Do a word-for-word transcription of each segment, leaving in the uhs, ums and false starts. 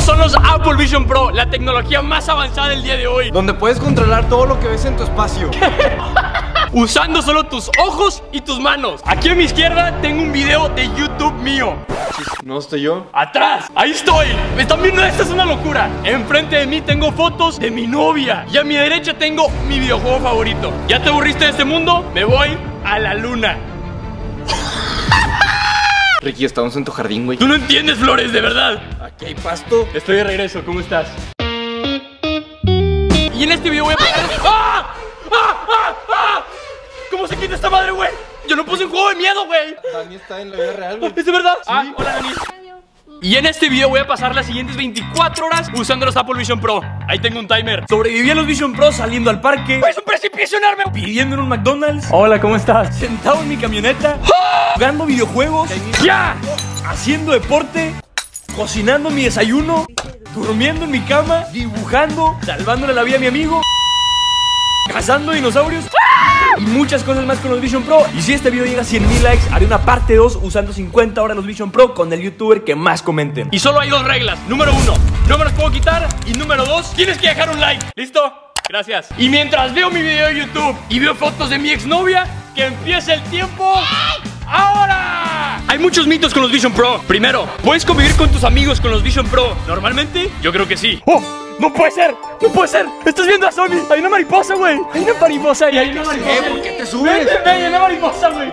Estos son los Apple Vision Pro, la tecnología más avanzada del día de hoy, donde puedes controlar todo lo que ves en tu espacio. usando solo tus ojos y tus manos. Aquí a mi izquierda tengo un video de YouTube mío. No estoy yo. Atrás, ahí estoy. ¿Me están viendo? Esta es una locura. Enfrente de mí tengo fotos de mi novia. Y a mi derecha tengo mi videojuego favorito. ¿Ya te aburriste de este mundo? Me voy a la luna. Ricky, estamos en tu jardín, güey. Tú no entiendes, Flores, de verdad. Aquí hay pasto. Estoy de regreso, ¿cómo estás? Y en este video voy a pasar... ¡Ah! ¡Ah! ¡Ah! ¡Ah! ¿Cómo se quita esta madre, güey? Yo no puse un juego de miedo, güey. Dani está en la vida real, güey. ¿Es de verdad? Sí. Ah, hola, Dani. Y en este video voy a pasar las siguientes veinticuatro horas usando los Apple Vision Pro. Ahí tengo un timer. Sobreviví a los Vision Pro saliendo al parque. ¡Es un precipicio enorme! Pidiendo en un McDonald's. Hola, ¿cómo estás? Sentado en mi camioneta. ¡Ah! Jugando videojuegos. ¡Ya! Haciendo deporte. Cocinando mi desayuno. Durmiendo en mi cama. Dibujando. Salvándole la vida a mi amigo. Cazando dinosaurios. ¡Ah! Y muchas cosas más con los Vision Pro. Y si este video llega a cien mil likes, haré una parte dos usando cincuenta horas los Vision Pro con el youtuber que más comenten. Y solo hay dos reglas. Número uno, no me los puedo quitar. Y número dos, tienes que dejar un like. ¿Listo? Gracias. Y mientras veo mi video de YouTube y veo fotos de mi exnovia, que empiece el tiempo ahora. Hay muchos mitos con los Vision Pro. Primero, ¿puedes convivir con tus amigos con los Vision Pro normalmente? Yo creo que sí. ¡Oh! ¡No puede ser! ¡No puede ser! ¡Estás viendo a Zombie! ¡Hay una mariposa, güey! ¡Hay una mariposa y hay una mariposa! ¿Eh? ¿Por qué te subes? ¡Vete, ven! ¡Hay una mariposa, güey!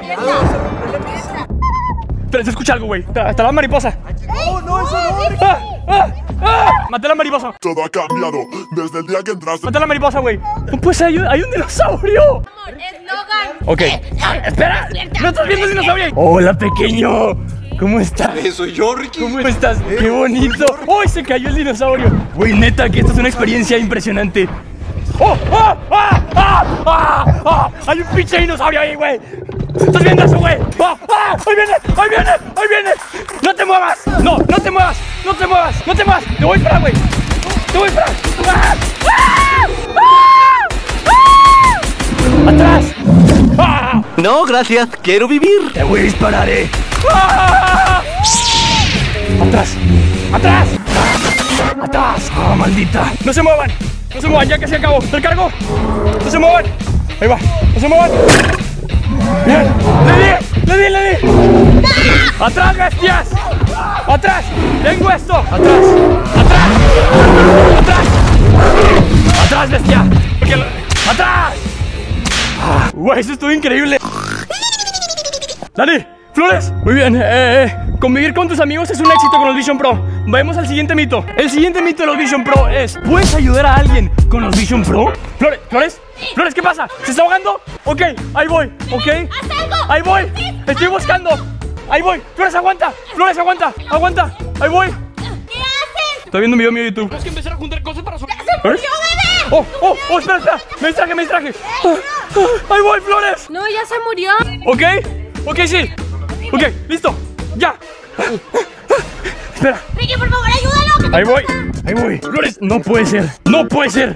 Pero se escucha algo, güey. Está, está la mariposa. No, no, eso no. ¡Ah! ¡Ah! ¡Ah! ¡Maté a la mariposa! Todo ha cambiado desde el día que entraste. ¡Maté a la mariposa, güey! ¡No puede ser! ¡Hay un, hay un dinosaurio! Es Logan. Ok. ¡Espera! ¡No estás viendo el dinosaurio ahí! ¡Hola, pequeño! ¿Cómo estás? Eh, soy yo, Ricky. ¿Cómo estás? ¡Qué bonito! ¡Uy! Se cayó el dinosaurio. Güey, neta, que esto es una experiencia impresionante. ¡Oh! ¡Ah! ¡Ah! ¡Ah! ¡Ah! ¡Ah! ¡Hay un pinche dinosaurio ahí, güey! ¿Estás viendo eso, güey? ¡Ah! ¡Ah! ¡Ahí viene! ¡Ahí viene! ¡Ahí viene! ¡No te muevas! ¡No! ¡No te muevas! ¡No te muevas! ¡No te muevas! ¡Te voy a esperar, güey! ¡Te voy a esperar! ¡Ah! ¡Ah! ¡Ah! ¡Atrás! ¡Ah! No, gracias, quiero vivir. Te voy a disparar, eh. ¡Ah! ¡Atrás! ¡Atrás! ¡Atrás! ¡Ah, maldita! ¡No se muevan! ¡No se muevan! ¡Ya que se acabó! ¡Se cargó! ¡No se muevan! ¡Ahí va! ¡No se muevan! ¡Bien! ¡Le di! ¡Le di! ¡Le di! ¡Atrás, bestias! ¡Atrás! ¡Tengo esto! ¡Atrás! ¡Atrás! ¡Atrás! ¡Atrás, bestia! Porque lo... ¡Atrás! Ah, ¡Güey, eso estuvo increíble! ¡Dani! ¡Flores! Muy bien, eh, eh, convivir con tus amigos es un éxito con los Vision Pro. Vamos al siguiente mito. El siguiente mito de los Vision Pro es: ¿puedes ayudar a alguien con los Vision Pro? Flores, Flores, Flores, ¿qué pasa? ¿Se está ahogando? Ok, ahí voy, ok. Ahí voy, estoy buscando. Ahí voy, Flores, aguanta. Flores, aguanta, aguanta. Ahí voy. ¿Qué haces? Estoy viendo un video mío de YouTube. Tenemos que empezar a juntar cosas para subir. ¡Se murió, bebé! Oh, oh, oh, espera, espera. Me distraje, me distraje. Ah, ah, ahí voy, Flores. No, ya se murió. Ok, ok, sí. Ok, listo, ya. Espera. Ricky, por favor, ayúdalo. que Ahí me voy, pasa. ahí voy. Flores, no puede ser, no puede ser.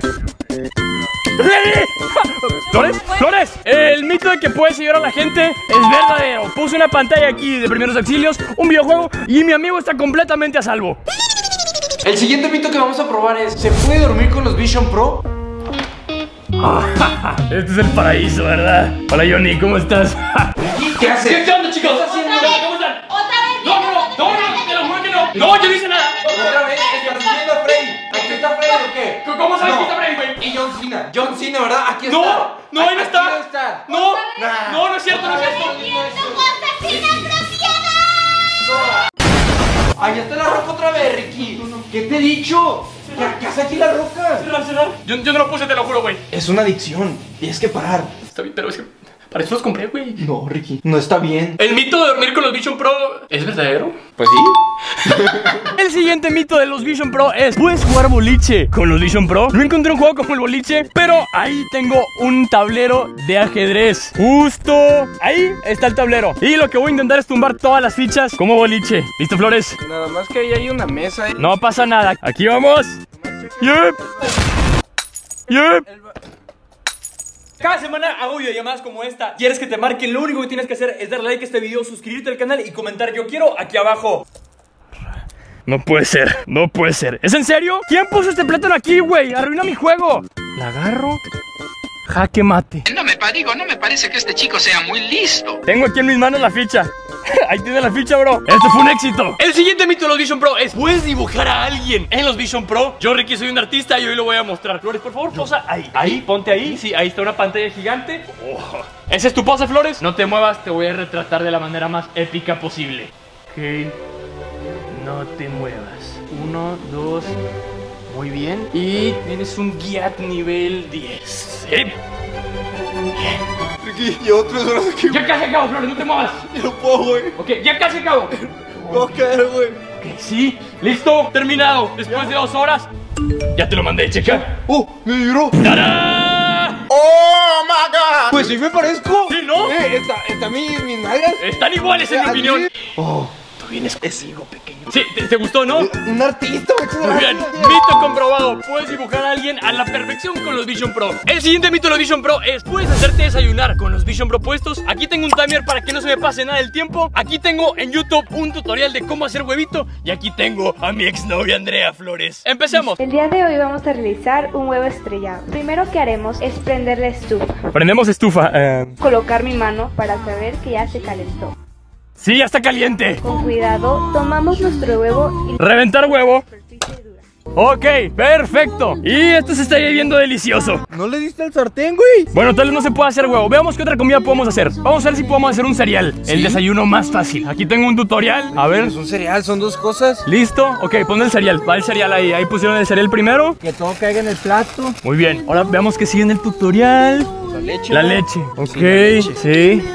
Flores, Flores, el mito de que puedes ayudar a la gente es verdadero. Puse una pantalla aquí de primeros auxilios, un videojuego y mi amigo está completamente a salvo. El siguiente mito que vamos a probar es: ¿se puede dormir con los Vision Pro? Este es el paraíso, ¿verdad? Hola, Johnny, ¿cómo estás? ¿Qué haces? ¿Qué onda, chicos? Otra vez. ¿Cómo están? Otra vez. No, no, no, no, no, te lo juro que no. No, yo no hice nada. Otra vez, ¿estás viendo a Freddy? ¿Aquí está Freddy o qué? ¿Cómo sabes No. que está Freddy, güey? Y John Cena. John Cena, ¿verdad? Aquí está. No, no, ahí no Aquí está. no está. No, Nah. no, no es cierto, no es cierto. Haciendo cosas inapropiadas. Ahí está la roca otra vez, Ricky. ¿Qué te he dicho? ¿Qué, qué hace aquí la roca? Cerrar, cerrar. Yo, yo no lo puse, te lo juro, güey. Es una adicción. Tienes que parar. Está bien, pero es que para eso los compré, güey. No, Ricky, no está bien. ¿El mito de dormir con los Vision Pro es verdadero? Pues sí. El siguiente mito de los Vision Pro es: ¿puedes jugar boliche con los Vision Pro? No encontré un juego como el boliche, pero ahí tengo un tablero de ajedrez. Justo ahí está el tablero. Y lo que voy a intentar es tumbar todas las fichas como boliche. ¿Listo, Flores? Nada más que ahí hay una mesa. ¿eh? No pasa nada. Aquí vamos. Yep. Yep. Cada semana hago videollamadas como esta. ¿Quieres que te marquen? Lo único que tienes que hacer es darle like a este video, suscribirte al canal y comentar "yo quiero" aquí abajo. No puede ser, no puede ser. ¿Es en serio? ¿Quién puso este plátano aquí, güey? Arruina mi juego. La agarro. Jaque mate. No me digo, no me parece que este chico sea muy listo. Tengo aquí en mis manos la ficha. Ahí tiene la ficha, bro. Este fue un éxito. El siguiente mito de los Vision Pro es: ¿puedes dibujar a alguien en los Vision Pro? Yo, Ricky, soy un artista y hoy lo voy a mostrar. Flores, por favor, posa ahí. Ahí, ponte ahí. Sí, ahí está una pantalla gigante. Oh. ¿Esa es tu pose, Flores? No te muevas, te voy a retratar de la manera más épica posible. Ok. No te muevas. Uno, dos. Muy bien. Y tienes un guiat nivel diez. ¿Sí? Ricky, llevo tres horas aquí. Ya casi acabo, Flores, no te muevas. Ya no puedo, güey. Ok, ya casi acabo. Me voy a caer, güey. Ok, sí, listo, terminado. Después de dos horas. Ya te lo mandé, checa. ¡Oh! ¡Me vibró! ¡Tarán! ¡Oh, my God! Pues sí me parezco. Sí, ¿no? Eh, está, está mi, mis nalgas. Están iguales en mi ¿Así? opinión. Oh. Tú vienes conmigo, pequeño. Sí, ¿te, te gustó, no? Un artista, güey. Muy bien, mito comprobado. Puedes dibujar a alguien a la perfección con los Vision Pro. El siguiente mito de los Vision Pro es: ¿puedes hacerte desayunar con los Vision Pro puestos? Aquí tengo un timer para que no se me pase nada del tiempo. Aquí tengo en YouTube un tutorial de cómo hacer huevito. Y aquí tengo a mi exnovia Andrea Flores. Empecemos. El día de hoy vamos a realizar un huevo estrellado. Primero que haremos es prender la estufa. Prendemos estufa. Eh... Colocar mi mano para saber que ya se calentó. Sí, ya está caliente. Con cuidado, tomamos nuestro huevo y... Reventar huevo. superficie dura. Ok, perfecto. Y esto se está viendo delicioso. ¿No le diste al sartén, güey? Bueno, tal vez no se pueda hacer huevo. Veamos qué otra comida podemos hacer. Vamos a ver si podemos hacer un cereal. ¿Sí? El desayuno más fácil. Aquí tengo un tutorial. A ver. Es un cereal, son dos cosas. ¿Listo? Ok, pon el cereal. Va el cereal ahí. Ahí pusieron el cereal primero. Que todo caiga en el plato. Muy bien. Ahora veamos qué sigue en el tutorial. La leche. La ¿no? leche. Ok, Sí, la leche. sí.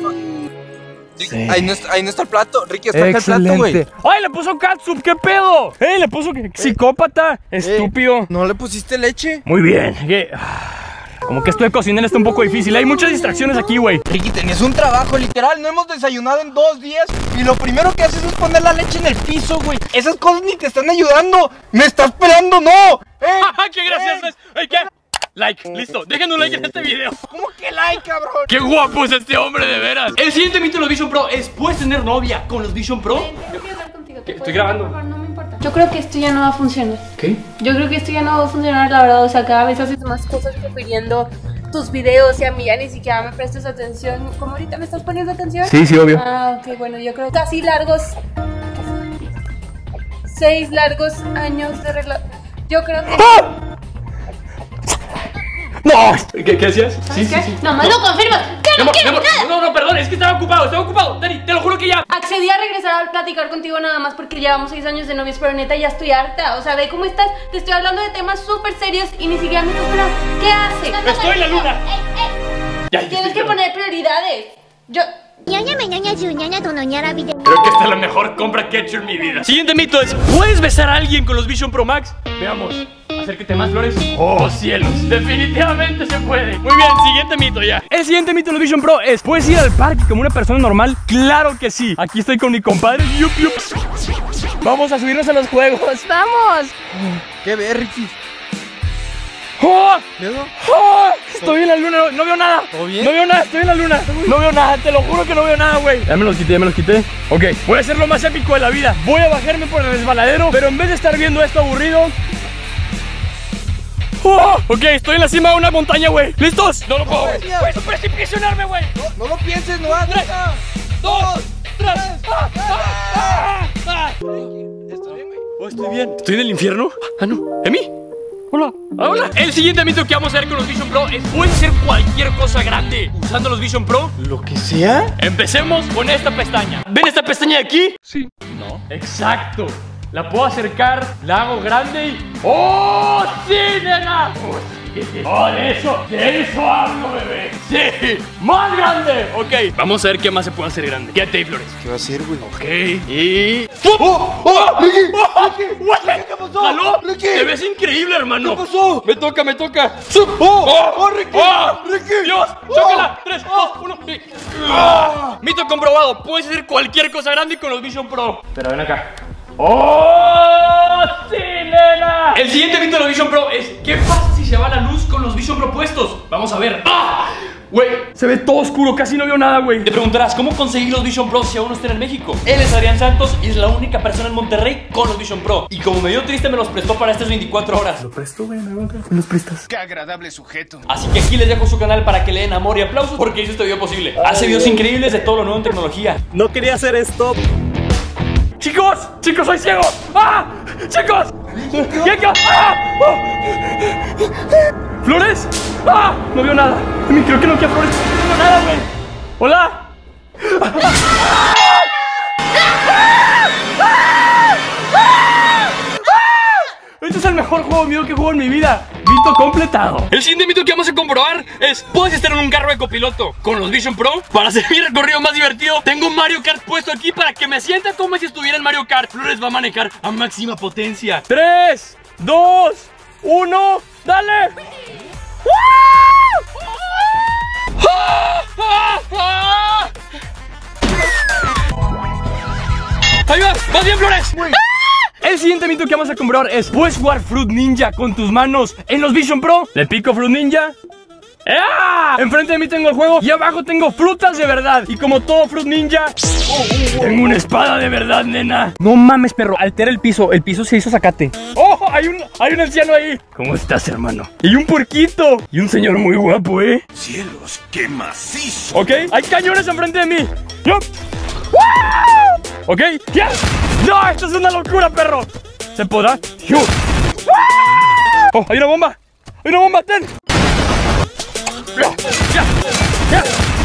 Sí. Ahí, no está, ahí no está el plato. Ricky, está acá el plato, güey. ¡Ay, le puso catsup! ¿Qué pedo? ¡Eh, le puso psicópata! Estúpido. ¿No le pusiste leche? Muy bien. ¿Qué? Como que esto de cocinar está un poco difícil. Hay muchas distracciones aquí, güey. Ricky, tenías un trabajo, literal. No hemos desayunado en dos días. Y lo primero que haces es poner la leche en el piso, güey. Esas cosas ni te están ayudando. ¡Me estás pelando, no! ¡Eh! ¡Qué gracioso es! ¡Ay, qué! Like, listo, dejen un like en este video. ¿Cómo que like, cabrón? ¡Qué guapo es este hombre, de veras! El siguiente mito de los Vision Pro es: ¿puedes tener novia con los Vision Pro? Quiero hablar contigo. ¿Qué? Estoy grabando. Por favor, no me importa. Yo creo que esto ya no va a funcionar. ¿Qué? Yo creo que esto ya no va a funcionar, la verdad. O sea, cada vez haces más cosas prefiriendo tus videos y a mí ya ni siquiera me prestas atención. ¿Cómo ahorita me estás poniendo atención? Sí, sí, obvio. Ah, ok, bueno, yo creo casi largos. Seis largos años de regla. Yo creo que. ¡Ah! ¡No! ¿Qué, qué hacías? Sí, sí, ¿Qué? sí. Nomás lo confirmas. ¡Que Mi no amor, mi quiero amor, nada! no, no, perdón, es que estaba ocupado, estaba ocupado. Dani, te lo juro que ya. Accedí a regresar a platicar contigo nada más porque llevamos seis años de novios, pero neta ya estoy harta. O sea, ve cómo estás. Te estoy hablando de temas súper serios y ni siquiera me estás pelando. ¿Qué haces? Estoy en la luna. Ya, ya Tienes estoy que claro. poner prioridades. Yo. Creo que esta es la mejor compra que he hecho en mi vida. Siguiente mito es: ¿puedes besar a alguien con los Vision Pro Max? Veamos. Acércate más, Flores. Oh, cielos. Definitivamente se puede. Muy bien, siguiente mito ya. El siguiente mito de los Vision Pro es: ¿puedes ir al parque como una persona normal? Claro que sí. Aquí estoy con mi compadre. Yup, yup. Vamos a subirnos a los juegos. ¡Vamos! ¿Qué ves, Ricky? ¡Oh! ¿Miedo? ¡Oh! Estoy en la luna, no, no veo nada. ¿Todo bien? No veo nada, estoy en la luna. No veo nada, te lo juro que no veo nada, güey. Ya me los quité, ya me los quité. Ok, voy a hacer lo más épico de la vida. Voy a bajarme por el resbaladero, pero en vez de estar viendo esto aburrido. ¡Oh! Ok, estoy en la cima de una montaña, güey. ¿Listos? No lo puedo. Güey, Güey, es un precipicio enorme, güey. No, no lo pienses, no hagas. Tres, dos, tres. ¡Ah! ¡Ah! ¡Ah! ¡Ah! ¿Estás bien, güey? Oh, estoy bien. ¿Estoy en el infierno? Ah, no. ¿Emi? Hola. Ah, hola. El siguiente mito que vamos a ver con los Vision Pro es: ¿puedes hacer cualquier cosa grande usando los Vision Pro? Lo que sea. Empecemos con esta pestaña. ¿Ven esta pestaña de aquí? Sí. No. Exacto. La puedo acercar, la hago grande y... ¡oh, sí, nena! ¡Oh, sí! ¡Oh, de eso! ¡De eso hablo, bebé! ¡Sí! ¡Más grande! Ok, vamos a ver qué más se puede hacer grande. Quédate ahí, Flores. ¿Qué va a hacer, güey? Ok, y... ¡Oh! ¡Oh! ¡Ricky! ¡Oh! Ricky! ¿Qué pasó? ¿Jaló? Ricky. Te ves increíble, hermano. ¿Qué pasó? Me toca, me toca. ¡Oh! ¡Oh, Ricky! ¡Oh! ¡Ricky! ¡Dios! ¡Chócala! tres, dos, uno y... ¡Ah! Mito comprobado. Puedes hacer cualquier cosa grande con los Vision Pro. Pero ven acá. ¡Oh, sí, nena! El siguiente mito de los Vision Pro es: ¿qué pasa si se va la luz con los Vision Pro puestos? Vamos a ver. ¡Ah! Güey, se ve todo oscuro, casi no veo nada, güey. Te preguntarás, ¿cómo conseguir los Vision Pro si aún no están en México? Él es Adrián Santos y es la única persona en Monterrey con los Vision Pro. Y como me dio triste, me los prestó para estas veinticuatro horas. Lo presto, güey, me los prestas. Qué agradable sujeto. Así que aquí les dejo su canal para que le den amor y aplausos porque hizo este video posible. Hace videos increíbles de todo lo nuevo en tecnología. No quería hacer esto. ¡Chicos! ¡Chicos, soy ciego! ¡Ah! ¡Chicos! ¡Chicos! ¡Ah! ¡Oh! ¿Flores? ¡Ah! No veo nada. Creo que no quiero flores. No veo nada, güey. ¡Hola! Este es el mejor juego mío que juego en mi vida. Mito completado. El siguiente mito que vamos a comprobar es: puedes estar en un carro de copiloto con los Vision Pro. Para hacer mi recorrido más divertido, tengo Mario Kart puesto aquí para que me sienta como si estuviera en Mario Kart. Flores va a manejar a máxima potencia. tres, dos, uno, ¡dale! ¡Ahí va! ¡Vas bien, Flores! El siguiente mito que vamos a comprobar es: ¿puedes jugar Fruit Ninja con tus manos en los Vision Pro? Le pico Fruit Ninja. ¡Ah! Enfrente de mí tengo el juego y abajo tengo frutas de verdad. Y como todo Fruit Ninja, tengo una espada de verdad, nena. No mames, perro, altera el piso. El piso se hizo zacate. ¡Oh! Hay un, hay un anciano ahí. ¿Cómo estás, hermano? Y un puerquito. Y un señor muy guapo, ¿eh? Cielos, qué macizo. Ok, hay cañones enfrente de mí. ¡Yup! Ok, ¿ya? ¡No! ¡Esto es una locura, perro! ¿Se podrá? ¡Yup! ¡Oh! ¡Hay una bomba! ¡Hay una bomba! ¡Ten! ¡Ya! ¡Ya! ¡Ya!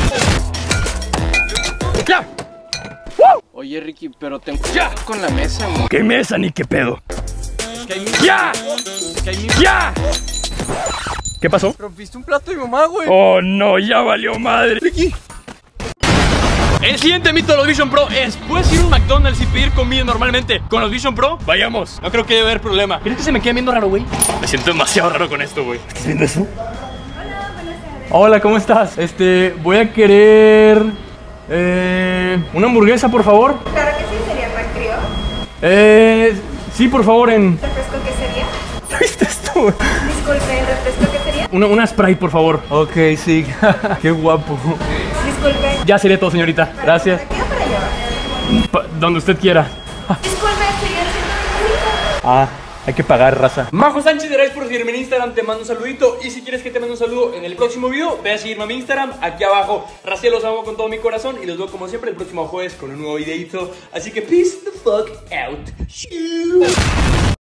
¡Ya! ¡Woo! Oye, Ricky, pero ten ¡Ya! cuidado con la mesa, güey. ¿Qué mesa ni qué pedo? Es que hay mi... ¡Ya! Es que hay mi... ¡Ya! ¿Qué pasó? Rompiste un plato de mi mamá, güey. Oh, no, ya valió madre. Ricky. El siguiente mito de los Vision Pro es: ¿puedes ir a un McDonald's y pedir comida normalmente con los Vision Pro? Vayamos, no creo que debe haber problema. ¿Crees que se me quede viendo raro, güey? Me siento demasiado raro con esto, güey. ¿Estás viendo eso? Hola, buenas tardes. Hola, ¿cómo estás? Este, voy a querer... Eh, una hamburguesa, por favor. Claro que sí, sería McCrio. Eh, sí, por favor, en... ¿Refresco qué sería? ¿Viste esto, güey? Disculpe, ¿el refresco qué sería? Una, una Sprite, por favor. Ok, sí. Qué guapo. Disculpe. Ya sería todo, señorita. Gracias. ¿Para qué o para llevar? Pa- donde usted quiera. Disculpe, serían ciento veinticinco. Ah, hay que pagar, raza. Majo Sánchez, gracias por seguirme en Instagram. Te mando un saludito. Y si quieres que te mande un saludo en el próximo video, ve a seguirme a mi Instagram, aquí abajo. Raciel, los amo con todo mi corazón. Y los veo como siempre el próximo jueves con un nuevo videito. Así que peace the fuck out. Shoo.